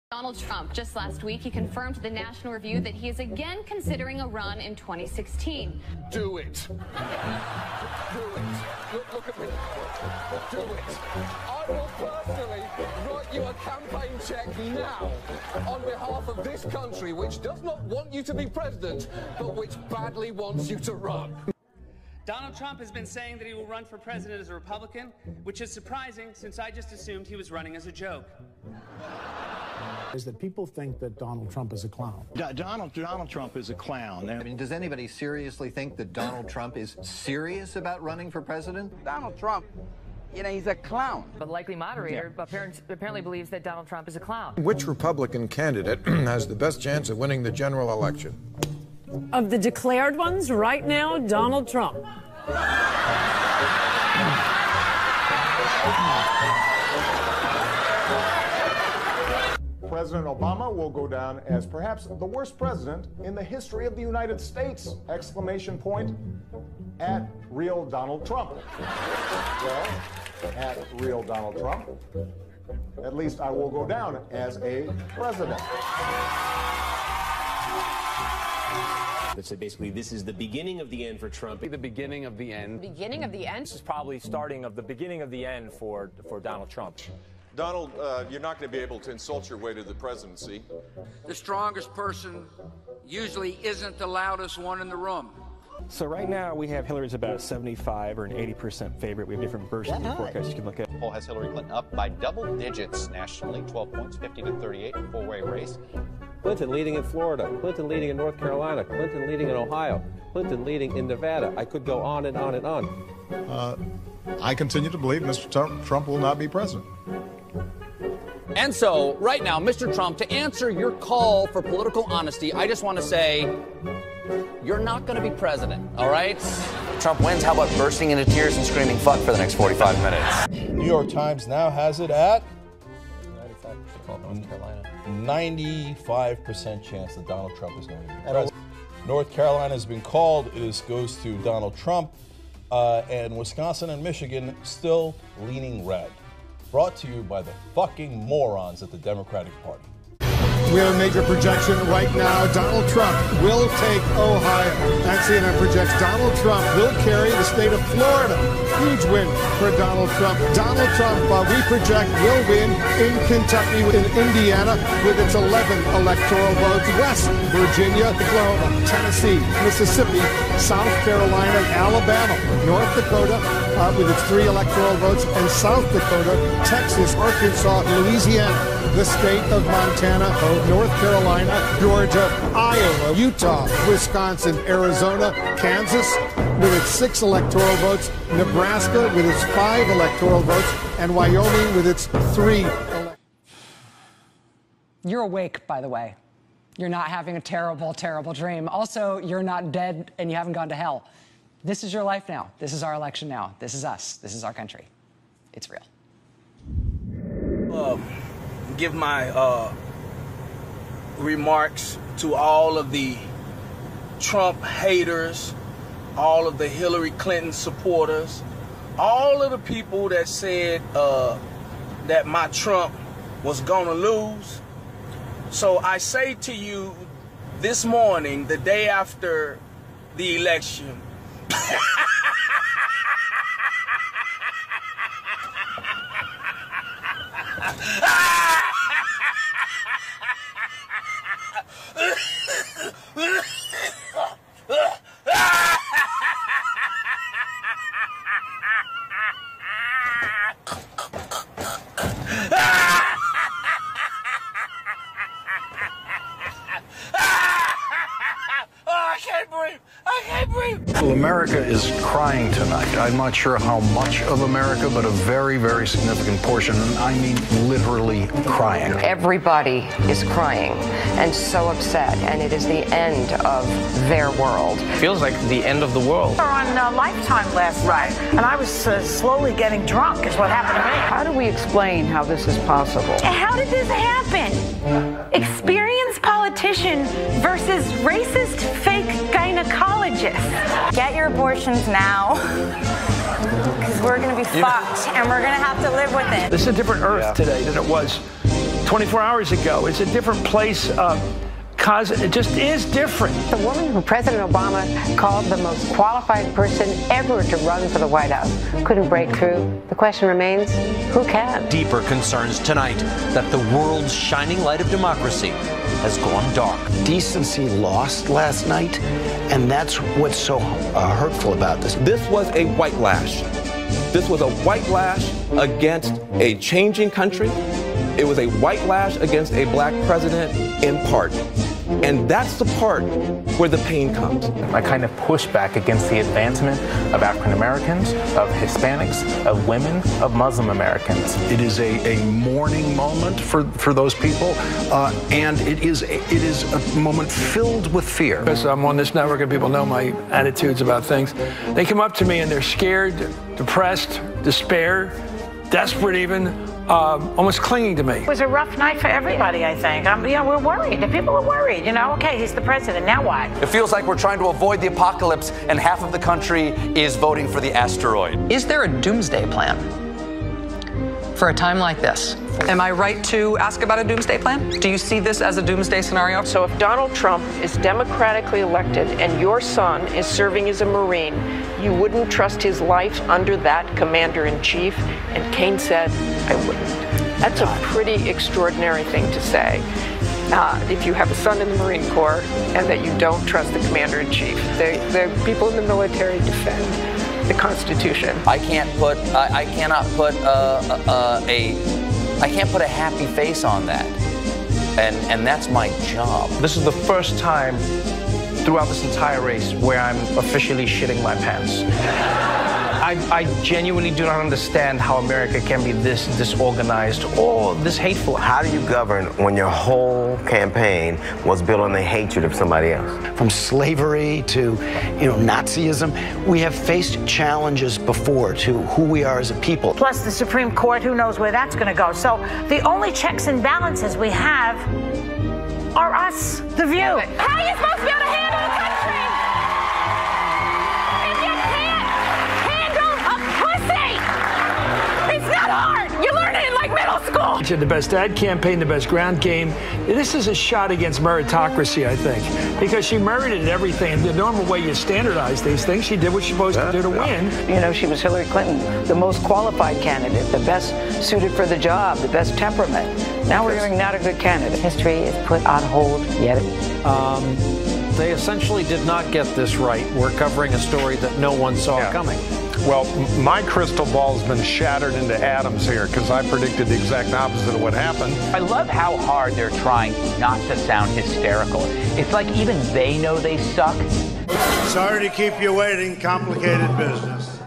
Donald Trump, just last week, he confirmed to the National Review that he is again considering a run in 2016. Do it. Do it. Look at me. Do it. I will personally write you a campaign check now on behalf of this country, which does not want you to be president, but which badly wants you to run. Donald Trump has been saying that he will run for president as a Republican, which is surprising since I just assumed he was running as a joke. Is that people think that Donald Trump is a clown. Donald Trump is a clown. I mean, does anybody seriously think that Donald Trump is serious about running for president? Donald Trump, you know, he's a clown. But likely moderator apparently believes that Donald Trump is a clown. Which Republican candidate has the best chance of winning the general election? Of the declared ones, right now, Donald Trump. President Obama will go down as perhaps the worst president in the history of the United States! Exclamation point at real Donald Trump. Well, at real Donald Trump, at least I will go down as a president. So basically, this is the beginning of the end for Trump. The beginning of the end. Beginning of the end? This is probably starting of the beginning of the end for Donald Trump. Donald, you're not going to be able to insult your way to the presidency. The strongest person usually isn't the loudest one in the room. So right now we have Hillary's about a 75 or an 80% favorite. We have different versions of the forecast you can look at. The poll has Hillary Clinton up by double digits nationally, 12 points, 50 to 38, four-way race. Clinton leading in Florida, Clinton leading in North Carolina, Clinton leading in Ohio, Clinton leading in Nevada. I could go on and on and on. I continue to believe Mr. Trump will not be president. And so, right now, Mr. Trump, to answer your call for political honesty, I just want to say, you're not going to be president, all right? Trump wins, how about bursting into tears and screaming fuck for the next 45 minutes? New York Times now has it at 95% chance that Donald Trump is going to be president. North Carolina has been called. It goes to Donald Trump. And Wisconsin and Michigan still leaning red. Brought to you by the fucking morons at the Democratic Party. We have a major projection right now. Donald Trump will take Ohio. And CNN projects Donald Trump will carry the state of Florida. Huge win for Donald Trump. Donald Trump, we project, will win in Kentucky, in Indiana, with its 11 electoral votes. West Virginia, Oklahoma, Tennessee, Mississippi, South Carolina, Alabama, North Dakota, with its 3 electoral votes, and South Dakota, Texas, Arkansas, Louisiana, the state of Montana, North Carolina, Georgia, Iowa, Utah, Wisconsin, Arizona, Kansas with its 6 electoral votes, Nebraska with its 5 electoral votes, and Wyoming with its 3. You're awake, by the way. You're not having a terrible, terrible dream. Also, you're not dead and you haven't gone to hell. This is your life now. This is our election now. This is us. This is our country. It's real. Give my remarks to all of the Trump haters, all of the Hillary Clinton supporters, all of the people that said that my Trump was gonna lose. So I say to you this morning, the day after the election, Well, America is crying tonight. I'm not sure how much of America, but a very, very significant portion. And I mean literally crying. Everybody is crying and so upset, and it is the end of their world. Feels like the end of the world. We were on Lifetime last night, and I was slowly getting drunk is what happened to me. How do we explain how this is possible? How did this happen? Experienced politician versus racist fake gynecologist. Get your abortions now, because we're going to be fucked, and we're going to have to live with it. This is a different Earth today than it was 24 hours ago. It's a different place. Cause it just is different. The woman who President Obama called the most qualified person ever to run for the White House couldn't break through. The question remains, who can? Deeper concerns tonight that the world's shining light of democracy has gone dark. Decency lost last night, and that's what's so hurtful about this. This was a white lash. This was a white lash against a changing country. It was a white lash against a black president in part. And that's the part where the pain comes. I kind of push back against the advancement of African Americans, of Hispanics, of women, of Muslim Americans. It is a mourning moment for those people, and it is a moment filled with fear. Because I'm on this network and people know my attitudes about things. They come up to me and they're scared, depressed, despair, desperate even, almost clinging to me. It was a rough night for everybody, I think. We're worried. The people are worried. Okay, he's the president. Now what? It feels like we're trying to avoid the apocalypse, and half of the country is voting for the asteroid. Is there a doomsday plan for a time like this? Am I right to ask about a doomsday plan? Do you see this as a doomsday scenario? So if Donald Trump is democratically elected and your son is serving as a Marine, you wouldn't trust his life under that commander-in-chief? And Kane said, I wouldn't. That's a pretty extraordinary thing to say. If you have a son in the Marine Corps and that you don't trust the commander-in-chief. The people in the military defend the Constitution. I cannot put a happy face on that, and that's my job. This is the first time throughout this entire race where I'm officially shitting my pants. I genuinely do not understand how America can be this disorganized or this hateful. How do you govern when your whole campaign was built on the hatred of somebody else? From slavery to, Nazism, we have faced challenges before to who we are as a people. Plus the Supreme Court, who knows where that's going to go. So the only checks and balances we have are us, the View. How are you supposed to be able to handle the country if you can't handle a pussy? It's not hard. You learn it in like middle school. She had the best ad campaign, the best ground game. This is a shot against meritocracy, I think, because she merited everything. The normal way you standardize these things, she did what she's supposed to do to win. She was Hillary Clinton, the most qualified candidate, the best suited for the job, the best temperament. Now we're hearing not a good candidate. History is put on hold yet. They essentially did not get this right. We're covering a story that no one saw coming. Well, my crystal ball's been shattered into atoms here because I predicted the exact opposite of what happened. I love how hard they're trying not to sound hysterical. It's like even they know they suck. Sorry to keep you waiting. Complicated business.